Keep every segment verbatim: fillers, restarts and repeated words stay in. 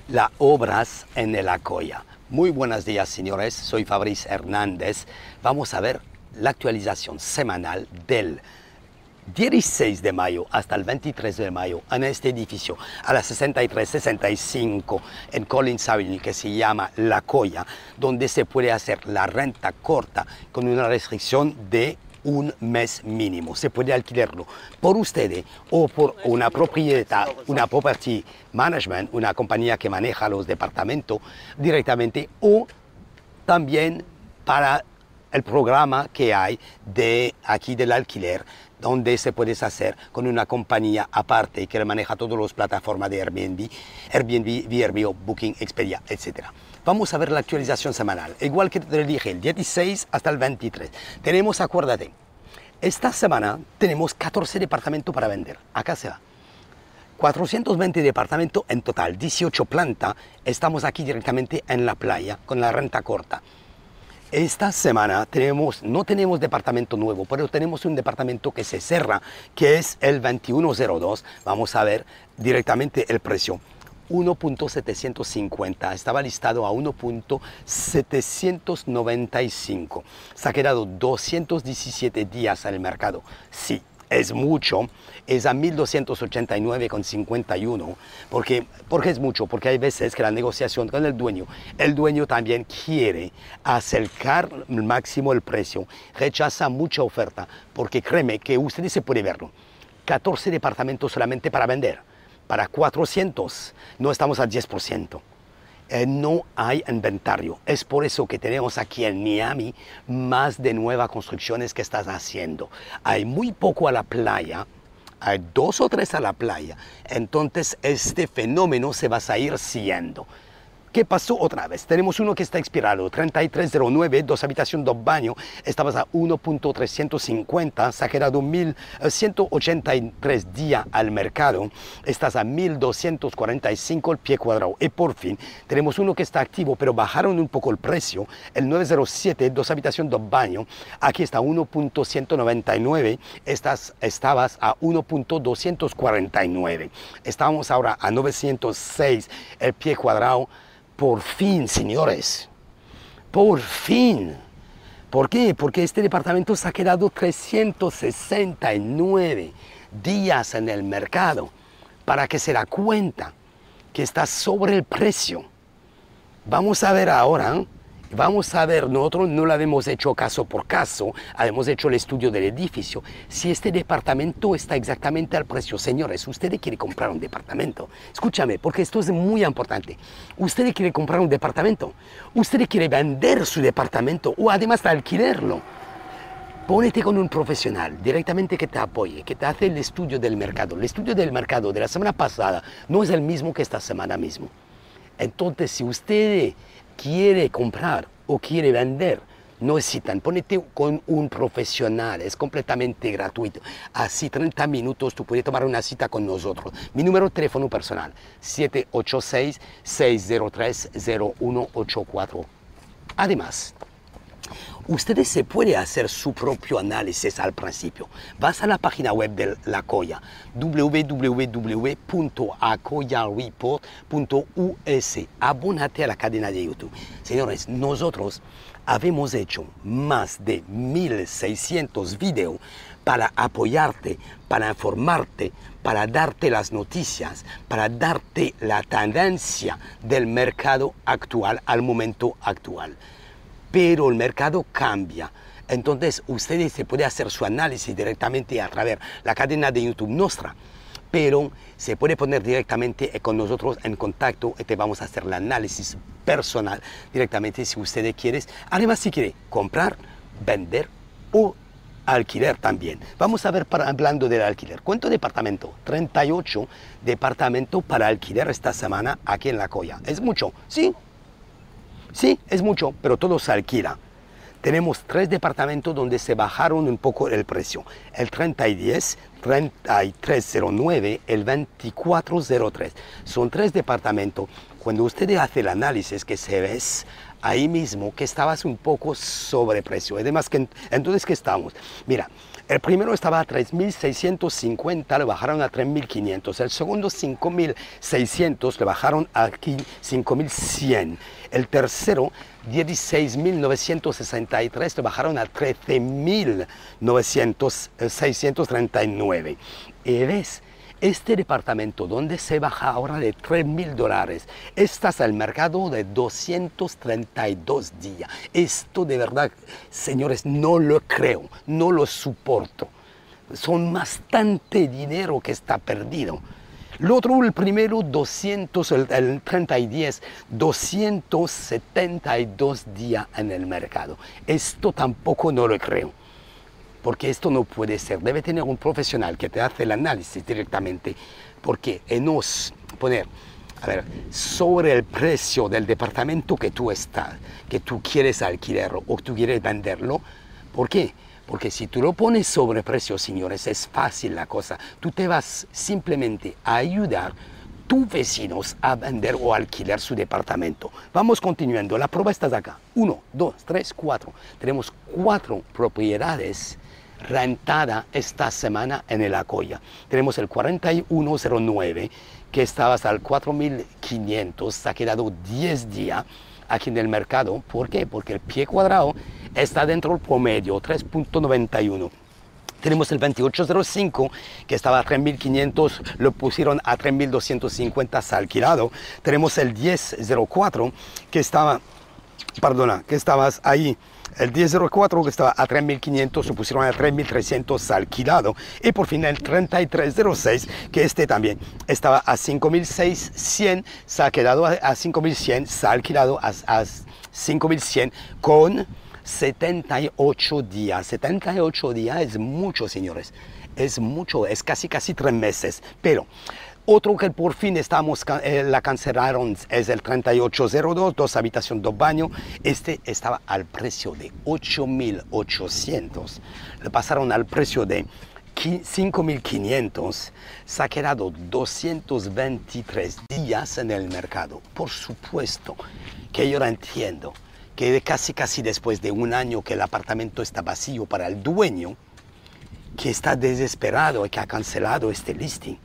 las obras en el Acoya. Muy buenos días, señores. Soy Fabrice Hernández. Vamos a ver la actualización semanal del dieciséis de mayo hasta el veintitrés de mayo en este edificio a la sesenta y tres sesenta y cinco en Collins Avenue, que se llama La Coya, donde se puede hacer la renta corta con una restricción de un mes mínimo. Se puede alquilarlo por ustedes o por una propiedad, una property management, una compañía que maneja los departamentos directamente, o también para el programa que hay de aquí del alquiler, donde se puede hacer con una compañía aparte que maneja todas las plataformas de Airbnb, Airbnb, V R B O, Booking, Expedia, etcétera. Vamos a ver la actualización semanal. Igual que te dije, el dieciséis hasta el veintitrés. Tenemos, acuérdate, esta semana tenemos catorce departamentos para vender. Acá se va. cuatrocientos veinte departamentos en total, dieciocho plantas. Estamos aquí directamente en la playa con la renta corta. Esta semana tenemos, no tenemos departamento nuevo, pero tenemos un departamento que se cierra, que es el veintiuno cero dos. Vamos a ver directamente el precio. uno punto setecientos cincuenta, estaba listado a uno punto setecientos noventa y cinco. Se ha quedado doscientos diecisiete días en el mercado. Sí, es mucho, es a mil doscientos ochenta y nueve con cincuenta y uno. ¿Por qué? Porque es mucho, porque hay veces que la negociación con el dueño, el dueño también quiere acercar al máximo el precio, rechaza mucha oferta, porque créeme que ustedes se puede verlo. catorce departamentos solamente para vender. Para cuatrocientos no estamos al diez por ciento. Eh, no hay inventario. Es por eso que tenemos aquí en Miami más de nuevas construcciones que estás haciendo. Hay muy poco a la playa, hay dos o tres a la playa. Entonces este fenómeno se va a ir siguiendo. ¿Qué pasó otra vez? Tenemos uno que está expirado, treinta y tres cero nueve, dos habitaciones, dos baños. Estabas a uno punto trescientos cincuenta, se ha quedado mil ciento ochenta y tres días al mercado. Estás a mil doscientos cuarenta y cinco el pie cuadrado. Y por fin, tenemos uno que está activo, pero bajaron un poco el precio. El nueve cero siete, dos habitaciones, dos baños. Aquí está uno punto ciento noventa y nueve. Estás, estabas a uno punto doscientos cuarenta y nueve. Estamos ahora a novecientos seis el pie cuadrado. Por fin, señores, por fin. ¿Por qué? Porque este departamento se ha quedado trescientos sesenta y nueve días en el mercado para que se da cuenta que está sobre el precio. Vamos a ver ahora, ¿eh? Vamos a ver, nosotros no lo habíamos hecho caso por caso, habíamos hecho el estudio del edificio, si este departamento está exactamente al precio. Señores, usted quiere comprar un departamento, escúchame, porque esto es muy importante. Usted quiere comprar un departamento, usted quiere vender su departamento o además de alquilarlo. Pónete con un profesional directamente que te apoye, que te hace el estudio del mercado. El estudio del mercado de la semana pasada no es el mismo que esta semana mismo. Entonces, si usted quiere comprar o quiere vender, no necesitan, ponete con un profesional, es completamente gratuito. Así treinta minutos tú puedes tomar una cita con nosotros. Mi número de teléfono personal, siete ocho seis, seis cero tres, cero uno ocho cuatro. Además, ustedes se pueden hacer su propio análisis al principio. Vas a la página web de La Coya, w w w punto acoya report punto u s. Abónate a la cadena de YouTube. Señores, nosotros habemos hecho más de mil seiscientos videos para apoyarte, para informarte, para darte las noticias, para darte la tendencia del mercado actual al momento actual. Pero el mercado cambia. Entonces, ustedes se puede hacer su análisis directamente a través de la cadena de YouTube nuestra, pero se puede poner directamente con nosotros en contacto y te vamos a hacer el análisis personal directamente si ustedes quieren. Además, si quiere comprar, vender o alquiler también. Vamos a ver, para, hablando del alquiler. ¿Cuánto departamento? treinta y ocho departamentos para alquiler esta semana aquí en La Coya. ¿Es mucho? Sí. Sí, es mucho, pero todo se alquila. Tenemos tres departamentos donde se bajaron un poco el precio. El treinta y diez, treinta y tres cero nueve, el veinticuatro cero tres. Son tres departamentos. Cuando usted hace el análisis que se ve ahí mismo que estabas un poco sobreprecio. Además, que entonces, ¿qué estamos? Mira, El primero estaba a tres mil seiscientos cincuenta, le bajaron a tres mil quinientos. El segundo cinco mil seiscientos, le bajaron a cinco mil cien. El tercero dieciséis mil novecientos sesenta y tres, le bajaron a trece mil seiscientos treinta y nueve. Y ves, este departamento donde se baja ahora de tres mil dólares, estás al mercado de doscientos treinta y dos días. Esto de verdad, señores, no lo creo, no lo soporto. Son bastante dinero que está perdido. El otro, el primero, doscientos, el, el treinta y diez, doscientos setenta y dos días en el mercado. Esto tampoco no lo creo. Porque esto no puede ser. Debe tener un profesional que te hace el análisis directamente, porque nos poner, a ver, sobre el precio del departamento que tú estás, que tú quieres alquilarlo o que tú quieres venderlo. ¿Por qué? Porque si tú lo pones sobre precio, señores, es fácil la cosa. Tú te vas simplemente a ayudar a tus vecinos a vender o alquilar su departamento. Vamos continuando. La prueba está acá. Uno, dos, tres, cuatro. Tenemos cuatro propiedades rentada esta semana en el Acoya. Tenemos el cuarenta y uno cero nueve, que estaba hasta el cuatro mil quinientos, se ha quedado diez días aquí en el mercado. ¿Por qué? Porque el pie cuadrado está dentro del promedio, tres punto noventa y uno. Tenemos el veintiocho cero cinco, que estaba a tres mil quinientos, lo pusieron a tres mil doscientos cincuenta, se ha alquilado. Tenemos el diez cero cuatro, que estaba, perdona, que estabas ahí, el diez cero cuatro, que estaba a tres mil quinientos, se pusieron a tres mil trescientos alquilado. Y por fin el treinta y tres cero seis, que este también estaba a cinco mil seiscientos, se ha quedado a cinco mil cien, se ha alquilado a, a cinco mil cien con setenta y ocho días. setenta y ocho días es mucho, señores. Es mucho, es casi casi tres meses. Pero otro que por fin estamos, eh, la cancelaron es el treinta y ocho cero dos, dos habitaciones, dos baños. Este estaba al precio de ocho mil ochocientos. Le pasaron al precio de cinco mil quinientos. Se ha quedado doscientos veintitrés días en el mercado. Por supuesto que yo lo entiendo, que casi casi después de un año que el apartamento está vacío para el dueño, que está desesperado y que ha cancelado este listing.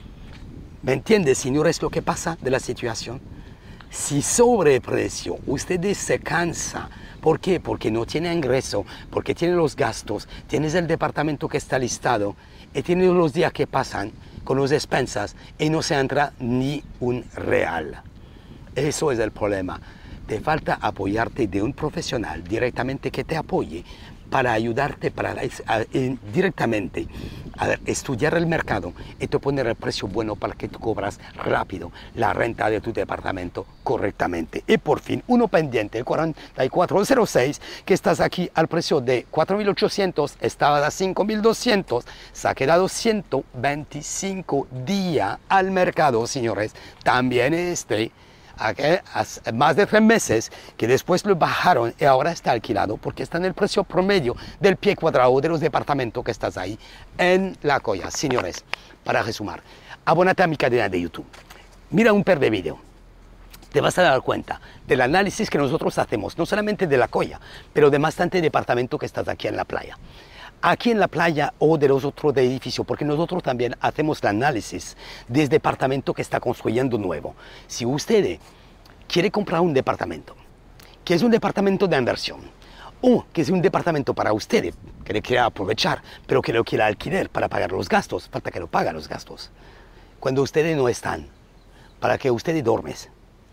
¿Me entiendes, señores, lo que pasa de la situación? Si sobre precio ustedes se cansa, ¿por qué? Porque no tiene ingreso, porque tiene los gastos, tienes el departamento que está listado y tienes los días que pasan con los expensas y no se entra ni un real. Eso es el problema. Te falta apoyarte de un profesional directamente que te apoye para ayudarte para a, a, directamente a estudiar el mercado y te poner el precio bueno para que tú cobras rápido la renta de tu departamento correctamente. Y por fin, uno pendiente, el cuarenta y cuatro cero seis, que estás aquí al precio de cuatro mil ochocientos, estaba a cinco mil doscientos, se ha quedado ciento veinticinco días al mercado, señores. También este, hace más de tres meses, que después lo bajaron y ahora está alquilado porque está en el precio promedio del pie cuadrado de los departamentos que estás ahí en La Acoya. Señores, para resumir, abónate a mi cadena de YouTube, mira un par de vídeos, te vas a dar cuenta del análisis que nosotros hacemos, no solamente de La Acoya, pero de bastante departamento que estás aquí en la playa. Aquí en la playa o de los otros edificios, porque nosotros también hacemos el análisis del departamento que está construyendo nuevo. Si usted quiere comprar un departamento, que es un departamento de inversión, o que es un departamento para usted, que le quiera aprovechar, pero que lo quiera alquilar para pagar los gastos, falta que lo pague los gastos. Cuando ustedes no están, para que ustedes duermes,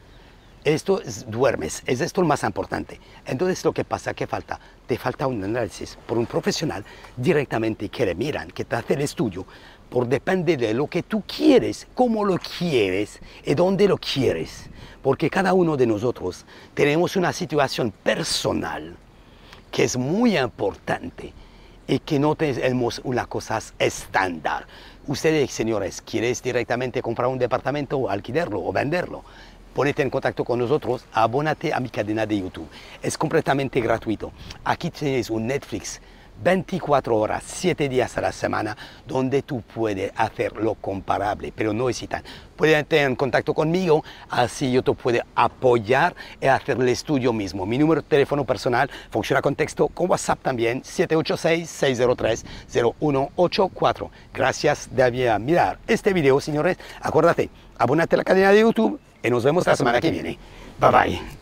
esto es, duermes, es esto lo más importante. Entonces lo que pasa, que falta, te falta un análisis por un profesional directamente que le miran, que te hace el estudio, por depende de lo que tú quieres, cómo lo quieres y dónde lo quieres. Porque cada uno de nosotros tenemos una situación personal que es muy importante y que no tenemos una cosa estándar. Ustedes, señores, ¿quieres directamente comprar un departamento o alquilarlo o venderlo? Ponete en contacto con nosotros, abónate a mi cadena de YouTube. Es completamente gratuito. Aquí tienes un Netflix veinticuatro horas, siete días a la semana, donde tú puedes hacer lo comparable, pero no hesitan. Pueden tener contacto conmigo, así yo te puedo apoyar y hacer el estudio mismo. Mi número de teléfono personal funciona con texto, con WhatsApp también, siete ocho seis, seis cero tres, cero uno ocho cuatro. Gracias de mirar este video, señores. Acuérdate, abónate a la cadena de YouTube y nos vemos la semana que viene. Bye bye.